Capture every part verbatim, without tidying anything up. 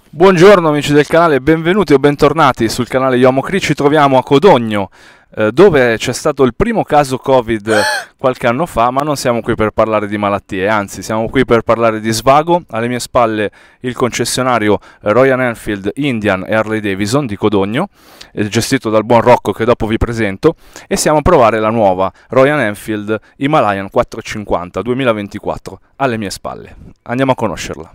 Buongiorno amici del canale, benvenuti o bentornati sul canale Yomocri. Ci troviamo a Codogno, eh, dove c'è stato il primo caso Covid qualche anno fa, ma non siamo qui per parlare di malattie, anzi siamo qui per parlare di svago. Alle mie spalle il concessionario Royal Enfield, Indian e Harley Davidson di Codogno, eh, gestito dal buon Rocco che dopo vi presento, e siamo a provare la nuova Royal Enfield Himalayan quattrocentocinquanta duemilaventiquattro alle mie spalle. Andiamo a conoscerla.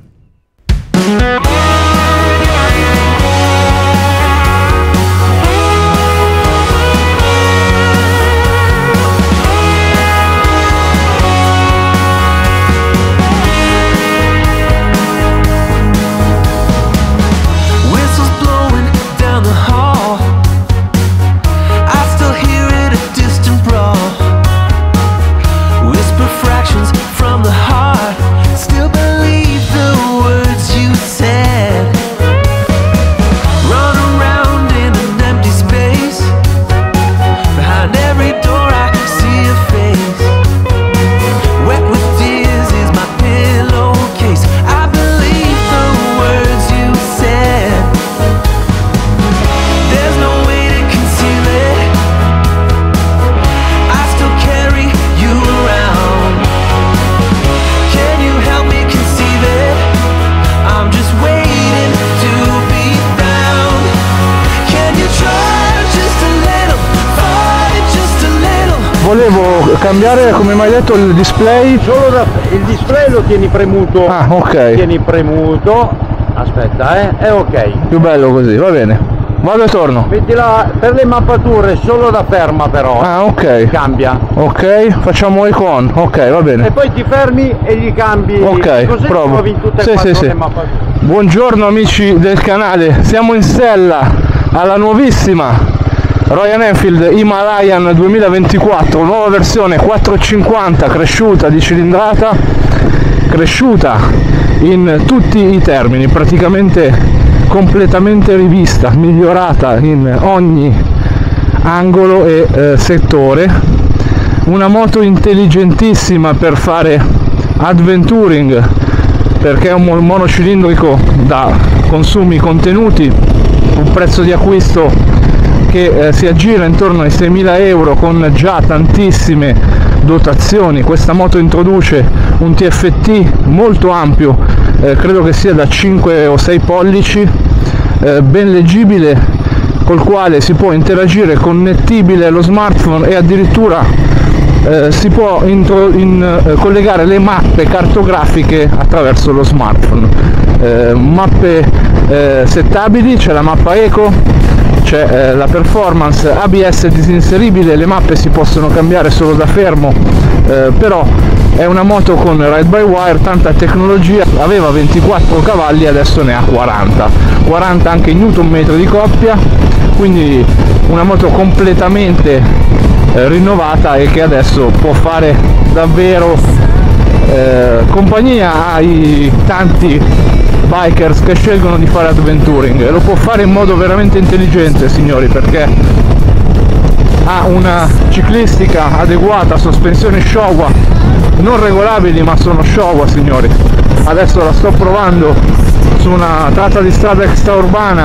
Volevo cambiare, come mi hai detto, il display. Solo da, il display lo tieni premuto. Ah, ok. Tieni premuto. Aspetta, eh. È ok. Più bello così, va bene. Vado e torno. Mettila per le mappature solo da ferma però. Ah, ok. Cambia. Ok, facciamo icon. Ok, va bene. E poi ti fermi e gli cambi. Ok, così provo. trovi in tutte e sì, quattro sì, le sì. mappature. Buongiorno amici del canale. Siamo in sella alla nuovissima Royal Enfield Himalayan duemilaventiquattro, nuova versione quattrocentocinquanta, cresciuta di cilindrata, cresciuta in tutti i termini, praticamente completamente rivista, migliorata in ogni angolo e eh, settore. Una moto intelligentissima per fare adventuring, perché è un monocilindrico da consumi contenuti, un prezzo di acquisto che eh, si aggira intorno ai seimila euro con già tantissime dotazioni. Questa moto introduce un T F T molto ampio, eh, credo che sia da cinque o sei pollici, eh, ben leggibile, col quale si può interagire, connettibile allo smartphone, e addirittura eh, si può intro, in, eh, collegare le mappe cartografiche attraverso lo smartphone. Eh, mappe eh, settabili, c'è la mappa eco, c'è eh, la performance, A B S disinseribile, le mappe si possono cambiare solo da fermo, eh, però è una moto con ride by wire, tanta tecnologia. Aveva ventiquattro cavalli, adesso ne ha quaranta, quaranta anche newton metri di coppia, quindi una moto completamente eh, rinnovata e che adesso può fare davvero eh, compagnia ai tanti bikers che scelgono di fare adventuring, e lo può fare in modo veramente intelligente, signori, perché ha una ciclistica adeguata, sospensioni Showa, non regolabili ma sono Showa, signori. Adesso la sto provando su una tratta di strada extraurbana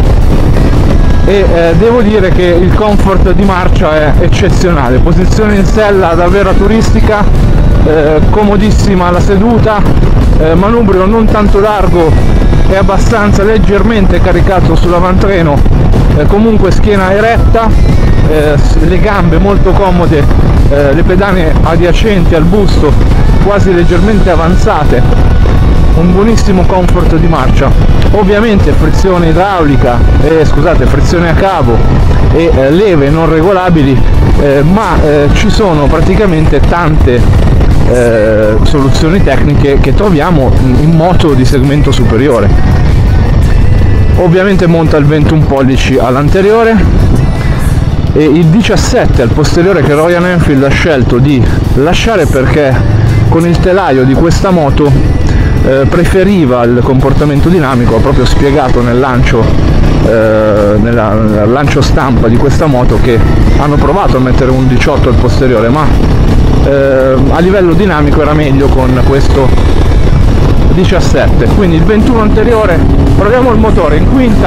e eh, devo dire che il comfort di marcia è eccezionale, posizione in sella davvero turistica, eh, comodissima la seduta, eh, manubrio non tanto largo e abbastanza leggermente caricato sull'avantreno, eh, comunque schiena eretta, eh, le gambe molto comode, eh, le pedane adiacenti al busto quasi leggermente avanzate, un buonissimo comfort di marcia. Ovviamente frizione idraulica, eh, scusate, frizione a cavo e eh, leve non regolabili, eh, ma eh, ci sono praticamente tante eh, soluzioni tecniche che troviamo in moto di segmento superiore. Ovviamente monta il ventuno pollici all'anteriore e il diciassette al posteriore, che Royal Enfield ha scelto di lasciare perché con il telaio di questa moto eh, preferiva il comportamento dinamico. Ha proprio spiegato nel lancio, eh, nella, nel lancio stampa di questa moto, che hanno provato a mettere un diciotto al posteriore, ma eh, a livello dinamico era meglio con questo diciassette, quindi il ventuno anteriore. Proviamo il motore in quinta,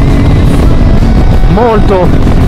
molto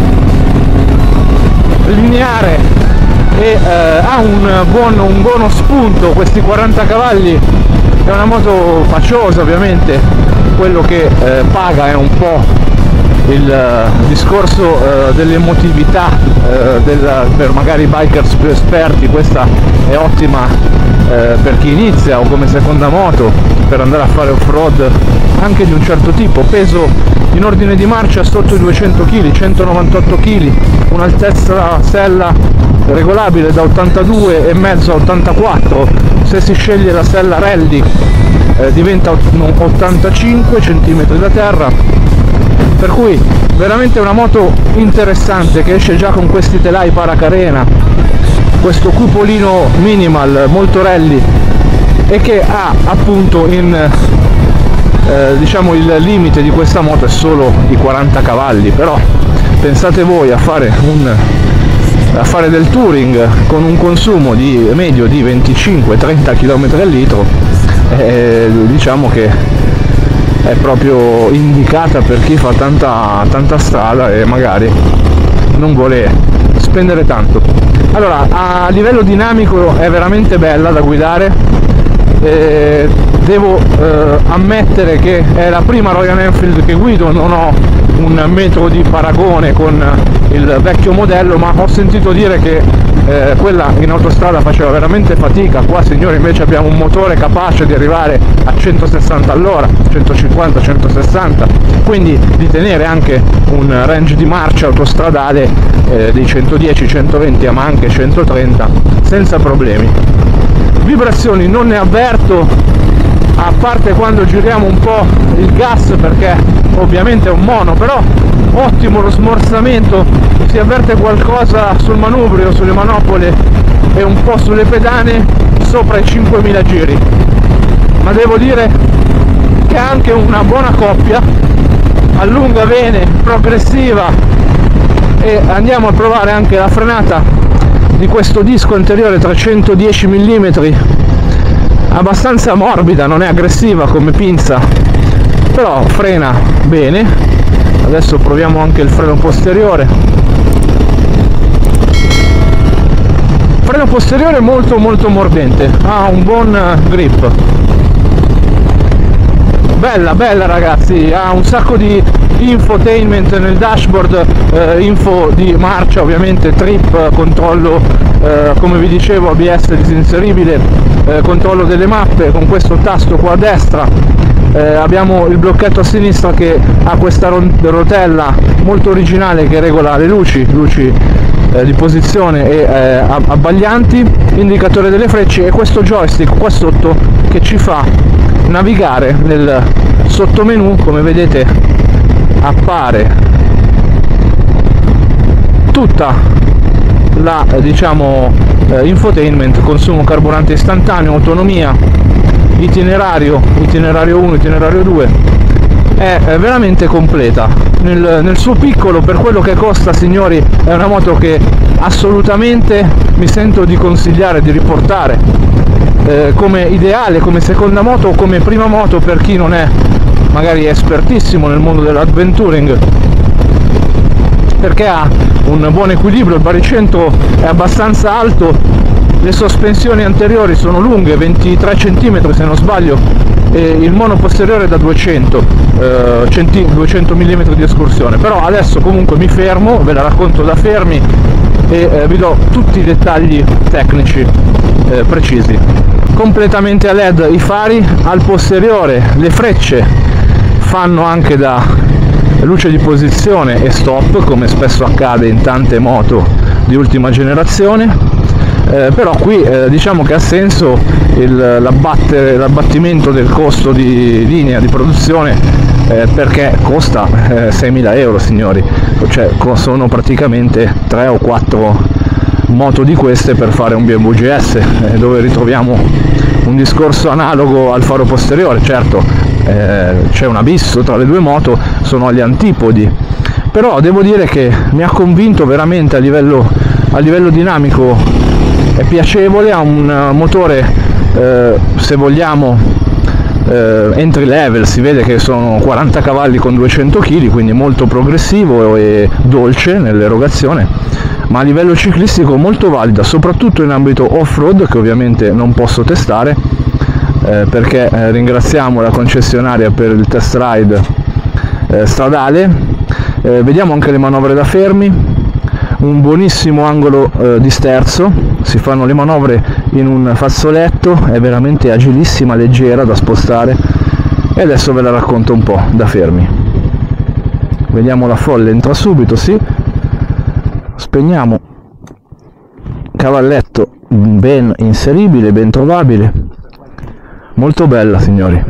lineare e eh, ha un buon, un buono spunto. Questi quaranta cavalli, è una moto faciosa ovviamente, quello che eh, paga è un po' il uh, discorso uh, dell'emotività uh, del, per magari bikers più esperti. Questa è ottima uh, per chi inizia o come seconda moto per andare a fare off-road anche di un certo tipo. Peso in ordine di marcia sotto i duecento chili, centonovantotto chili, un'altezza sella regolabile da ottantadue e mezzo a ottantaquattro, se si sceglie la sella rally eh, diventa ottantacinque centimetri da terra, per cui veramente una moto interessante che esce già con questi telai paracarena, questo cupolino minimal molto rally, e che ha appunto in eh, diciamo il limite di questa moto è solo i quaranta cavalli, però pensate voi a fare un a fare del touring con un consumo di medio di venticinque trenta chilometri al litro, eh, diciamo che è proprio indicata per chi fa tanta, tanta strada e magari non vuole spendere tanto. Allora, a livello dinamico è veramente bella da guidare, eh, devo eh, ammettere che è la prima Royal Enfield che guido, non ho un metro di paragone con il vecchio modello, ma ho sentito dire che eh, quella in autostrada faceva veramente fatica. Qua, signori, invece abbiamo un motore capace di arrivare a centosessanta all'ora, centocinquanta centosessanta, quindi di tenere anche un range di marcia autostradale eh, di centodieci centoventi ma anche centotrenta senza problemi. Vibrazioni non ne avverto, a parte quando giriamo un po' il gas, perché ovviamente è un mono, però ottimo lo smorzamento, si avverte qualcosa sul manubrio, sulle manopole e un po' sulle pedane sopra i cinquemila giri, ma devo dire che è anche una buona coppia, allunga bene, progressiva. E andiamo a provare anche la frenata di questo disco anteriore trecentodieci millimetri, abbastanza morbida, non è aggressiva come pinza, però frena bene. Adesso proviamo anche il freno posteriore. Freno posteriore molto molto mordente, ha un buon grip. Bella bella ragazzi, ha un sacco di infotainment nel dashboard, eh, info di marcia ovviamente, trip, controllo eh, come vi dicevo, A B S disinseribile, eh, controllo delle mappe con questo tasto qua a destra. Eh, abbiamo il blocchetto a sinistra che ha questa rotella molto originale che regola le luci, luci eh, di posizione e eh, abbaglianti, indicatore delle frecce, e questo joystick qua sotto che ci fa navigare nel sottomenu. Come vedete appare tutta la diciamo eh, infotainment, consumo carburante istantaneo, autonomia, itinerario, itinerario uno, itinerario due, è, è veramente completa nel, nel suo piccolo. Per quello che costa, signori, è una moto che assolutamente mi sento di consigliare, di riportare eh, come ideale, come seconda moto o come prima moto per chi non è magari espertissimo nel mondo dell'adventuring, perché ha un buon equilibrio, il baricentro è abbastanza alto, le sospensioni anteriori sono lunghe, ventitré centimetri se non sbaglio, e il mono posteriore da duecento, eh, centi, duecento millimetri di escursione. Però adesso comunque mi fermo, ve la racconto da fermi e eh, vi do tutti i dettagli tecnici eh, precisi. Completamente a L E D i fari, al posteriore le frecce fanno anche da luce di posizione e stop, come spesso accade in tante moto di ultima generazione. Eh, però qui eh, diciamo che ha senso l'abbattimento del costo di linea di produzione, eh, perché costa eh, seimila euro, signori, cioè sono praticamente tre o quattro moto di queste per fare un B M W G S, eh, dove ritroviamo un discorso analogo al faro posteriore. Certo, eh, c'è un abisso tra le due moto, sono agli antipodi, però devo dire che mi ha convinto veramente a livello, a livello dinamico. È piacevole, ha un motore eh, se vogliamo eh, entry level, si vede che sono quaranta cavalli con duecento chili, quindi molto progressivo e dolce nell'erogazione, ma a livello ciclistico molto valida, soprattutto in ambito off-road, che ovviamente non posso testare eh, perché eh, ringraziamo la concessionaria per il test ride eh, stradale. Eh, vediamo anche le manovre da fermi, un buonissimo angolo eh, di sterzo, si fanno le manovre in un fazzoletto, è veramente agilissima, leggera da spostare, e adesso ve la racconto un po' da fermi. Vediamo la folle, entra subito, sì, spegniamo, cavalletto ben inseribile, ben trovabile, molto bella signori.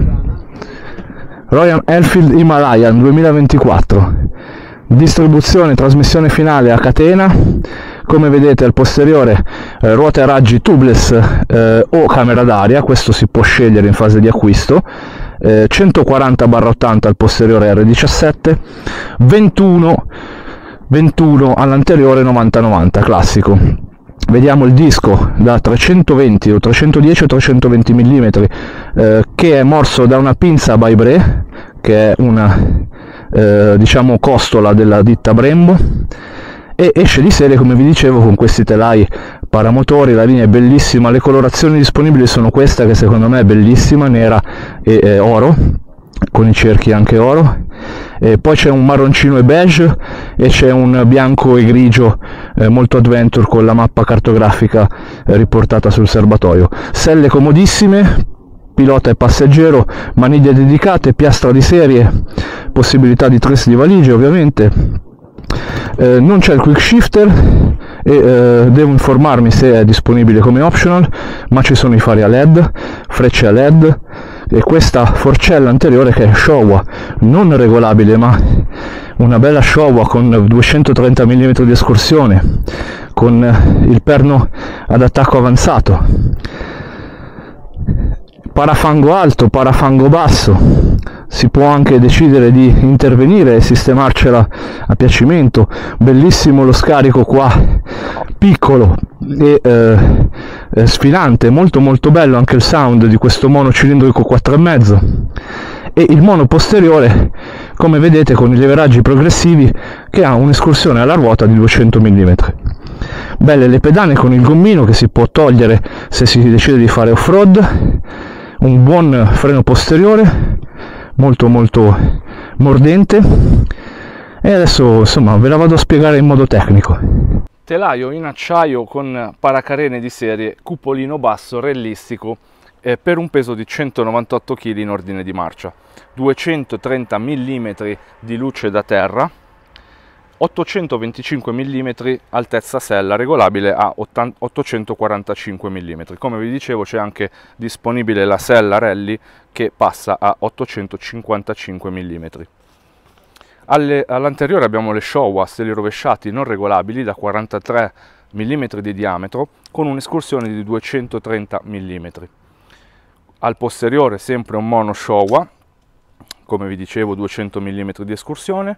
Royal Enfield Himalayan duemilaventiquattro, distribuzione, trasmissione finale a catena, come vedete al posteriore eh, ruote a raggi tubeless eh, o camera d'aria, questo si può scegliere in fase di acquisto, eh, centoquaranta barra ottanta al posteriore R diciassette, ventuno, ventuno all'anteriore novanta novanta classico. Vediamo il disco da trecentoventi o trecentodieci o trecentoventi millimetri eh, che è morso da una pinza by Bre, che è una eh, diciamo costola della ditta Brembo, e esce di serie, come vi dicevo, con questi telai paramotori. La linea è bellissima, le colorazioni disponibili sono questa, che secondo me è bellissima, nera e eh, oro, con i cerchi anche oro, e poi c'è un marroncino e beige e c'è un bianco e grigio eh, molto adventure con la mappa cartografica eh, riportata sul serbatoio. Selle comodissime, pilota e passeggero, maniglie dedicate, piastra di serie, possibilità di tris di valigie ovviamente. Eh, non c'è il quick shifter e eh, devo informarmi se è disponibile come optional, ma ci sono i fari a led, frecce a led e questa forcella anteriore che è Showa, non regolabile ma una bella Showa con duecentotrenta millimetri di escursione, con il perno ad attacco avanzato, parafango alto, parafango basso. Si può anche decidere di intervenire e sistemarcela a piacimento. Bellissimo lo scarico qua, piccolo e eh, sfilante, molto molto bello anche il sound di questo mono cilindrico quattro e mezzo, e il mono posteriore, come vedete, con i leveraggi progressivi, che ha un'escursione alla ruota di duecento millimetri. Belle le pedane con il gommino che si può togliere se si decide di fare off-road, un buon freno posteriore molto molto mordente, e adesso insomma ve la vado a spiegare in modo tecnico. Telaio in acciaio con paracarene di serie, cupolino basso realistico eh, per un peso di centonovantotto chili in ordine di marcia, duecentotrenta millimetri di luce da terra, ottocentoventicinque millimetri altezza sella, regolabile a ottocentoquarantacinque millimetri. Come vi dicevo, c'è anche disponibile la sella rally che passa a ottocentocinquantacinque millimetri. All'anteriore abbiamo le Showa steli rovesciati non regolabili da quarantatré millimetri di diametro con un'escursione di duecentotrenta millimetri. Al posteriore sempre un mono Showa, come vi dicevo duecento millimetri di escursione,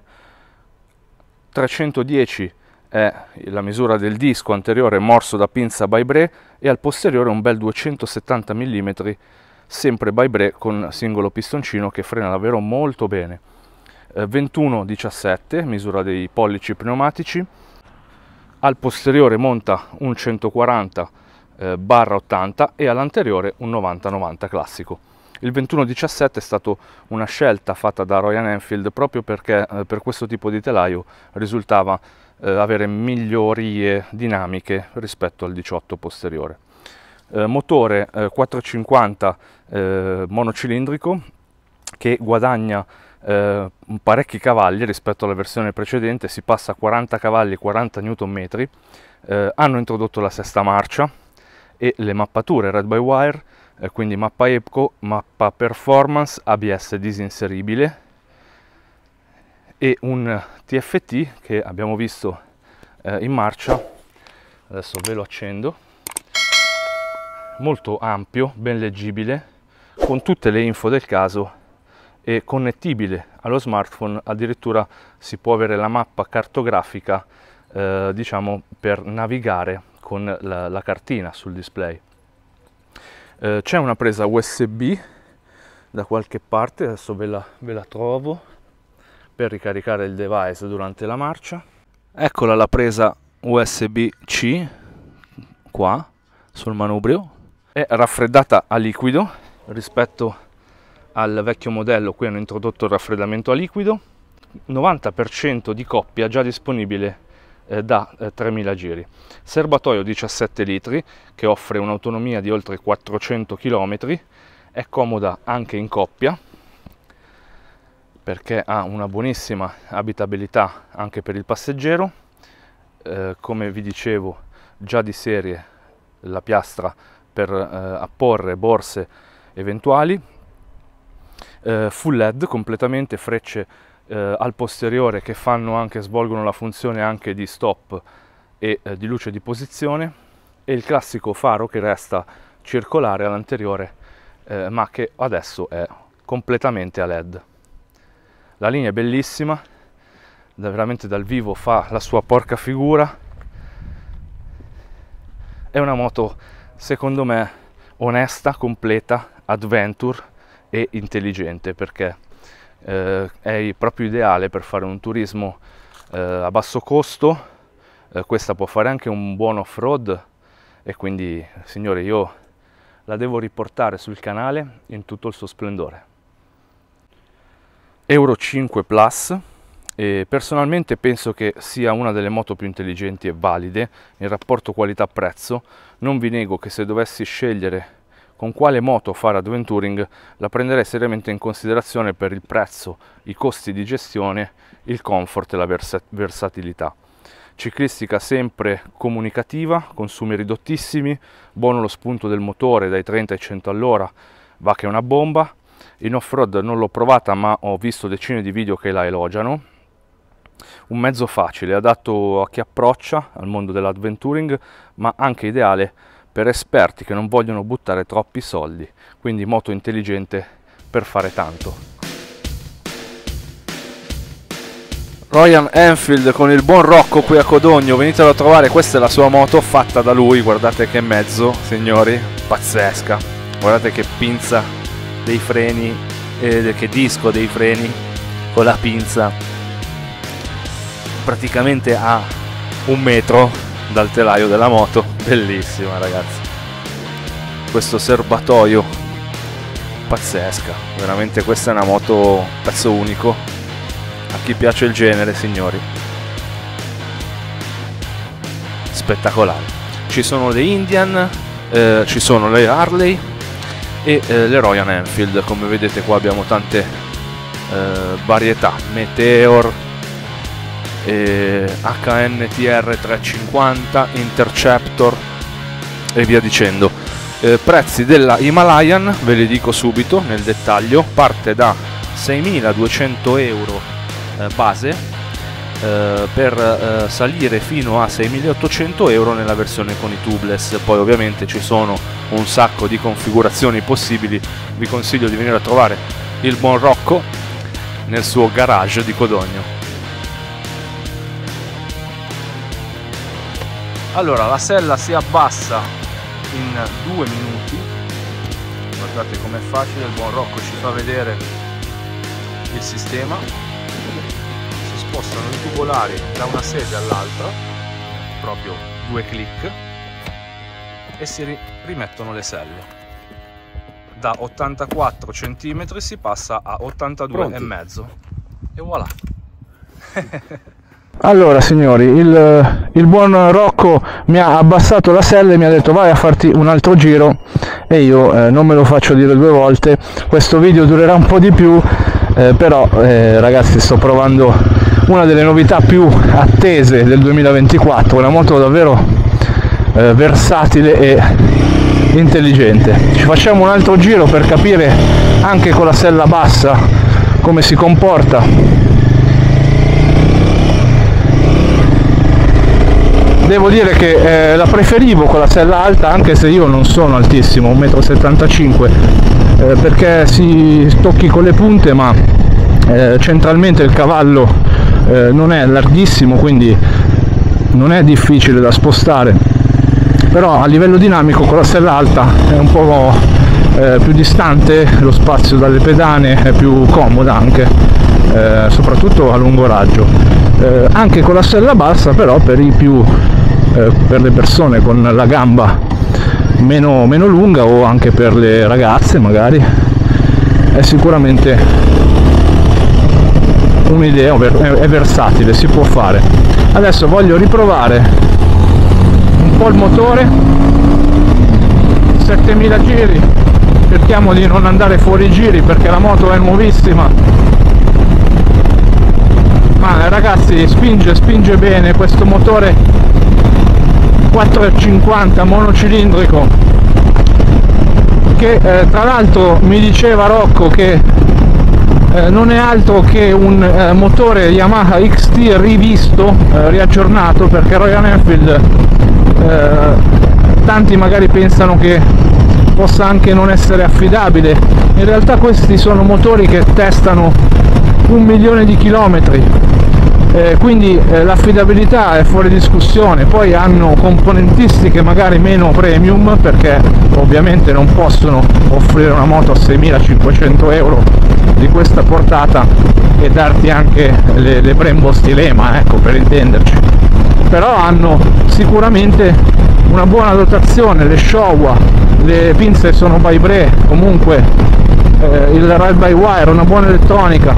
trecentodieci è la misura del disco anteriore morso da pinza by Bre, e al posteriore un bel duecentosettanta millimetri sempre by Bre con singolo pistoncino che frena davvero molto bene. eh, ventuno diciassette misura dei pollici pneumatici, al posteriore monta un centoquaranta barra ottanta e all'anteriore un novanta novanta classico. Il ventuno diciassette è stata una scelta fatta da Royal Enfield proprio perché eh, per questo tipo di telaio risultava eh, avere migliorie dinamiche rispetto al diciotto posteriore. Eh, motore eh, quattrocentocinquanta eh, monocilindrico che guadagna eh, parecchi cavalli rispetto alla versione precedente, si passa a quaranta cavalli e quaranta newton metri. Eh, hanno introdotto la sesta marcia e le mappature Red by Wire, eh, quindi mappa EPCO, mappa Performance, A B S disinseribile e un T F T che abbiamo visto eh, in marcia. Adesso ve lo accendo, molto ampio, ben leggibile, con tutte le info del caso e connettibile allo smartphone. Addirittura si può avere la mappa cartografica eh, diciamo per navigare con la, la cartina sul display. Eh, c'è una presa U S B da qualche parte, adesso ve la, ve la trovo per ricaricare il device durante la marcia. Eccola la presa U S B C qua sul manubrio, è raffreddata a liquido. Rispetto al vecchio modello qui hanno introdotto il raffreddamento a liquido, novanta per cento di coppia già disponibile eh, da eh, tremila giri, serbatoio diciassette litri che offre un'autonomia di oltre quattrocento chilometri, è comoda anche in coppia perché ha una buonissima abitabilità anche per il passeggero. Eh, come vi dicevo, già di serie la piastra per eh, apporre borse eventuali, eh, full L E D completamente, frecce eh, al posteriore che fanno anche, svolgono la funzione anche di stop e eh, di luce di posizione, e il classico faro che resta circolare all'anteriore, eh, ma che adesso è completamente a L E D. La linea è bellissima, da veramente dal vivo fa la sua porca figura. È una moto secondo me onesta, completa, adventure e intelligente, perché eh, è proprio ideale per fare un turismo eh, a basso costo. Eh, questa può fare anche un buon off-road, e quindi signori io la devo riportare sul canale in tutto il suo splendore. Euro cinque Plus, e personalmente penso che sia una delle moto più intelligenti e valide in rapporto qualità-prezzo. Non vi nego che se dovessi scegliere con quale moto fare adventuring, la prenderei seriamente in considerazione per il prezzo, i costi di gestione, il comfort e la versa versatilità. Ciclistica sempre comunicativa, consumi ridottissimi, buono lo spunto del motore dai trenta ai cento all'ora, va che è una bomba. In off-road non l'ho provata, ma ho visto decine di video che la elogiano. Un mezzo facile, adatto a chi approccia al mondo dell'adventuring, ma anche ideale per esperti che non vogliono buttare troppi soldi, quindi moto intelligente per fare tanto. Royal Enfield con il buon Rocco qui a Codogno, venitelo a trovare, questa è la sua moto fatta da lui, guardate che mezzo signori, pazzesca, guardate che pinza dei freni, eh, che disco dei freni con la pinza praticamente a un metro dal telaio della moto, bellissima ragazzi, questo serbatoio pazzesca, veramente questa è una moto pezzo unico a chi piace il genere signori, spettacolare. Ci sono le Indian, eh, ci sono le Harley e eh, le Royal Enfield, come vedete qua abbiamo tante eh, varietà, Meteor, eh, H N T R trecentocinquanta, Interceptor e via dicendo. Eh, prezzi della Himalayan ve li dico subito nel dettaglio, parte da seimiladuecento euro eh, base, eh, per eh, salire fino a seimilaottocento euro nella versione con i tubeless. Poi ovviamente ci sono un sacco di configurazioni possibili, vi consiglio di venire a trovare il buon Rocco nel suo garage di Codogno. Allora la sella si abbassa in due minuti, guardate com'è facile, il buon Rocco ci fa vedere il sistema, si spostano i tubolari da una sede all'altra, proprio due clic, e si ri rimettono le selle. Da ottantaquattro centimetri si passa a ottantadue e mezzo e voilà. Allora signori, il, il buon Rocco mi ha abbassato la sella e mi ha detto vai a farti un altro giro, e io eh, non me lo faccio dire due volte. Questo video durerà un po' di più, eh, però eh, ragazzi sto provando una delle novità più attese del duemilaventiquattro, una moto davvero eh, versatile e intelligente. Ci facciamo un altro giro per capire anche con la sella bassa come si comporta. Devo dire che eh, la preferivo con la sella alta, anche se io non sono altissimo, un metro e settantacinque, eh, perché si tocchi con le punte, ma eh, centralmente il cavallo eh, non è larghissimo, quindi non è difficile da spostare, però a livello dinamico con la sella alta è un po' eh, più distante, lo spazio dalle pedane è più comoda anche, eh, soprattutto a lungo raggio, eh, anche con la sella bassa, però per i più eh, per le persone con la gamba meno, meno lunga, o anche per le ragazze magari, è sicuramente un'idea, è versatile, si può fare. Adesso voglio riprovare un po' il motore, settemila giri, cerchiamo di non andare fuori giri perché la moto è nuovissima, ma ragazzi spinge, spinge bene questo motore quattro virgola cinquanta monocilindrico, che eh, tra l'altro mi diceva Rocco che eh, non è altro che un eh, motore Yamaha X T rivisto, eh, riaggiornato, perché Royal Enfield eh, tanti magari pensano che possa anche non essere affidabile. In realtà questi sono motori che testano un milione di chilometri, eh, quindi eh, l'affidabilità è fuori discussione. Poi hanno componentistiche magari meno premium, perché ovviamente non possono offrire una moto a seimilacinquecento euro di questa portata e darti anche le, le Brembo Stilema, ecco, per intenderci. Però hanno sicuramente una buona dotazione, le Showa, le pinze sono Vibray, comunque eh, il ride by wire, una buona elettronica,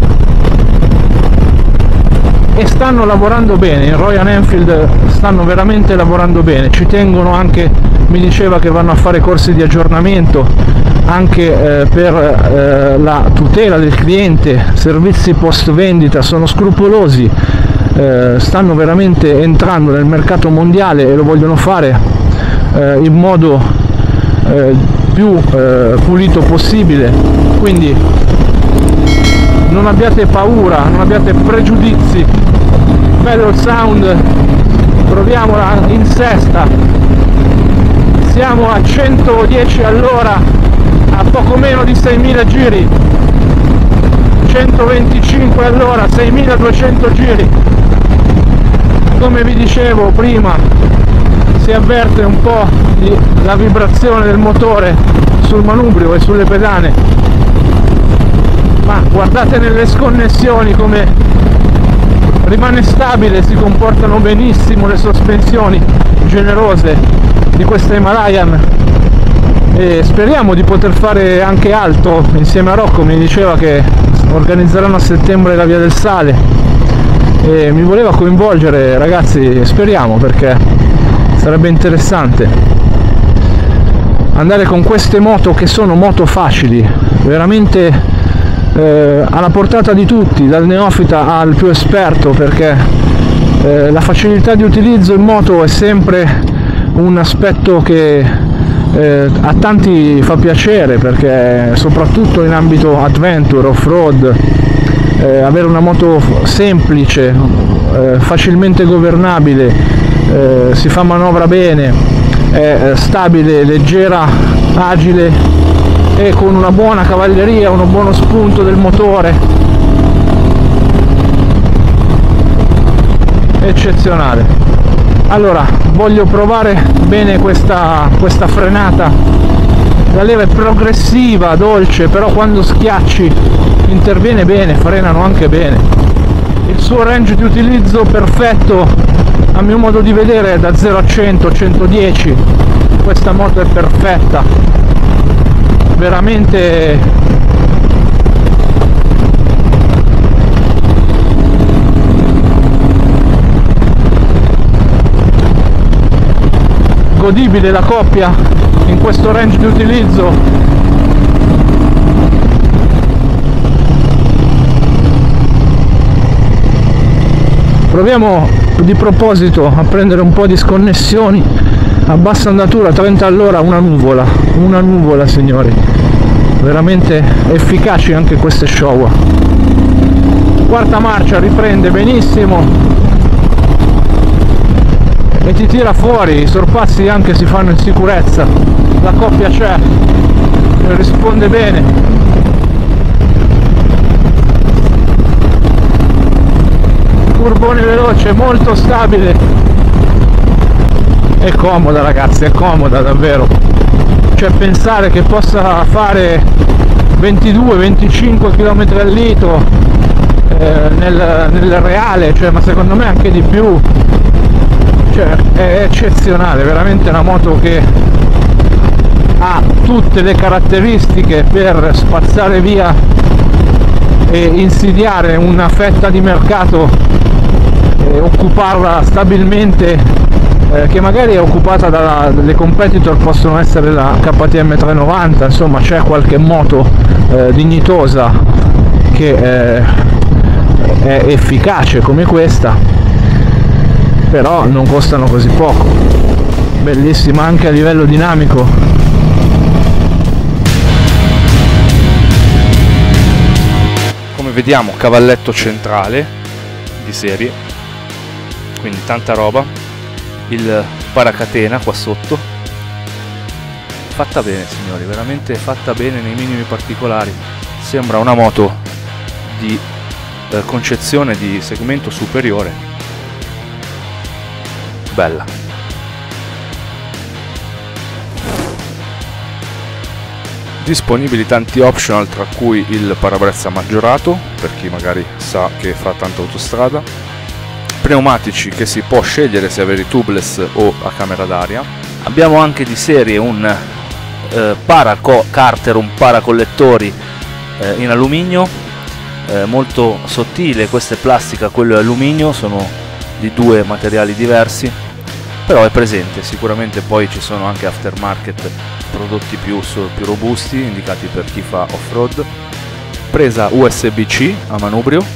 e stanno lavorando bene. In Royal Enfield stanno veramente lavorando bene, ci tengono anche, mi diceva che vanno a fare corsi di aggiornamento anche eh, per eh, la tutela del cliente, servizi post vendita, sono scrupolosi. Eh, stanno veramente entrando nel mercato mondiale e lo vogliono fare eh, in modo eh, più eh, pulito possibile, quindi non abbiate paura, non abbiate pregiudizi. Bello il sound, proviamola in sesta, siamo a centodieci all'ora a poco meno di seimila giri, centoventicinque all'ora, seimiladuecento giri. Come vi dicevo prima, si avverte un po' di, la vibrazione del motore sul manubrio e sulle pedane, ma guardate nelle sconnessioni come rimane stabile, si comportano benissimo le sospensioni generose di questa Himalayan, e speriamo di poter fare anche altro insieme a Rocco. Mi diceva che organizzeranno a settembre la Via del Sale e mi voleva coinvolgere, ragazzi, speriamo, perché sarebbe interessante andare con queste moto, che sono moto facili, veramente eh, alla portata di tutti, dal neofita al più esperto, perché eh, la facilità di utilizzo in moto è sempre un aspetto che eh, a tanti fa piacere, perché soprattutto in ambito adventure, off-road, Eh, avere una moto semplice, eh, facilmente governabile, eh, si fa manovra bene, è stabile, leggera, agile e con una buona cavalleria, uno buono spunto del motore, eccezionale. Allora, voglio provare bene questa, questa frenata. La leva è progressiva, dolce, però quando schiacci interviene bene, frenano anche bene. Il suo range di utilizzo perfetto, a mio modo di vedere, è da zero a cento, centodieci. Questa moto è perfetta, veramente godibile la coppia in questo range di utilizzo. Proviamo di proposito a prendere un po' di sconnessioni a bassa andatura, trenta all'ora, una nuvola, una nuvola signori, veramente efficaci anche queste Showa. Quarta marcia, riprende benissimo e ti tira fuori, i sorpassi anche si fanno in sicurezza, la coppia c'è, risponde bene. Curbone veloce, molto stabile, è comoda ragazzi, è comoda davvero, cioè pensare che possa fare ventidue venticinque chilometri al litro eh, nel, nel reale, cioè, ma secondo me anche di più, cioè, è eccezionale, veramente una moto che ha tutte le caratteristiche per spazzare via e insidiare una fetta di mercato e occuparla stabilmente, eh, che magari è occupata dalle competitor, possono essere la K T M trecentonovanta, insomma c'è qualche moto eh, dignitosa che eh, è efficace come questa, però non costano così poco. Bellissima anche a livello dinamico. Come vediamo, cavalletto centrale di serie, quindi tanta roba. Il paracatena qua sotto, fatta bene signori, veramente fatta bene nei minimi particolari. Sembra una moto di eh, concezione di segmento superiore, bella. Disponibili tanti optional, tra cui il parabrezza maggiorato per chi magari sa che fa tanta autostrada, pneumatici che si può scegliere se avere tubeless o a camera d'aria. Abbiamo anche di serie un eh, paracarter, un paracollettori eh, in alluminio, eh, molto sottile. Questa è plastica, quello è alluminio, sono di due materiali diversi, però è presente sicuramente. Poi ci sono anche aftermarket, prodotti più, più robusti, indicati per chi fa off-road. Presa U S B C a manubrio,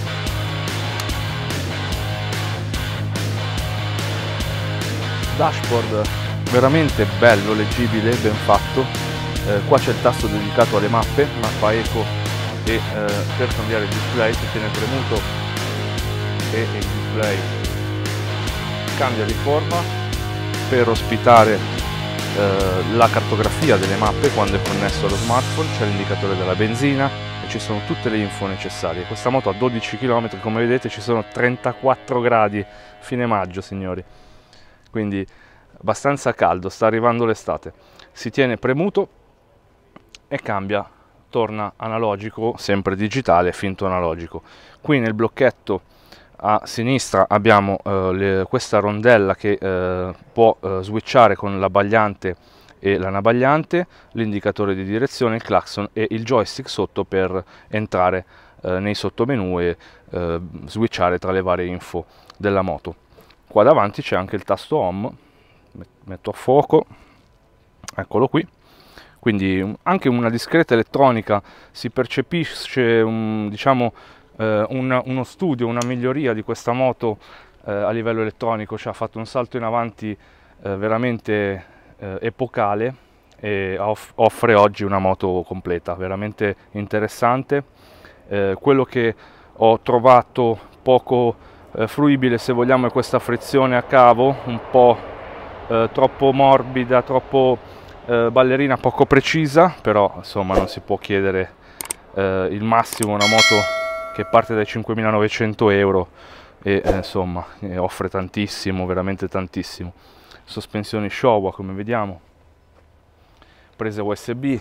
dashboard veramente bello, leggibile, ben fatto. Eh, qua c'è il tasto dedicato alle mappe, mappa eco, e eh, per cambiare il display si tiene premuto e il display cambia di forma. Per ospitare eh, la cartografia delle mappe quando è connesso allo smartphone c'è l'indicatore della benzina e ci sono tutte le info necessarie. Questa moto a dodici chilometri, come vedete ci sono trentaquattro gradi, fine maggio signori, quindi abbastanza caldo, sta arrivando l'estate. Si tiene premuto e cambia, torna analogico, sempre digitale, finto analogico. Qui nel blocchetto a sinistra abbiamo eh, le, questa rondella che eh, può eh, switchare con l'abbagliante e l'anabagliante, l'indicatore di direzione, il clacson e il joystick sotto per entrare eh, nei sottomenu e eh, switchare tra le varie info della moto. Qua davanti c'è anche il tasto home, metto a fuoco, eccolo qui, quindi anche una discreta elettronica, si percepisce un, diciamo, eh, un, uno studio, una miglioria di questa moto eh, a livello elettronico, ci ha fatto un salto in avanti eh, veramente eh, epocale e off offre oggi una moto completa, veramente interessante. Eh, quello che ho trovato poco Eh, fruibile, se vogliamo, è questa frizione a cavo, un po' eh, troppo morbida, troppo eh, ballerina, poco precisa, però insomma non si può chiedere eh, il massimo. Una moto che parte dai cinquemilanovecento euro e eh, insomma eh, offre tantissimo, veramente tantissimo. Sospensioni Showa, come vediamo, prese U S B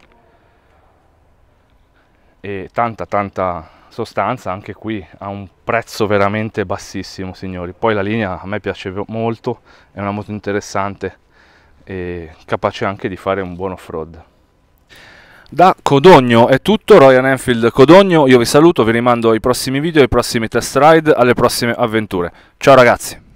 e tanta tanta sostanza anche qui, a un prezzo veramente bassissimo signori. Poi la linea a me piace molto, è una moto interessante e capace anche di fare un buon off-road. Da Codogno è tutto, Royal Enfield Codogno, io vi saluto, vi rimando ai prossimi video, ai prossimi test ride, alle prossime avventure. Ciao ragazzi!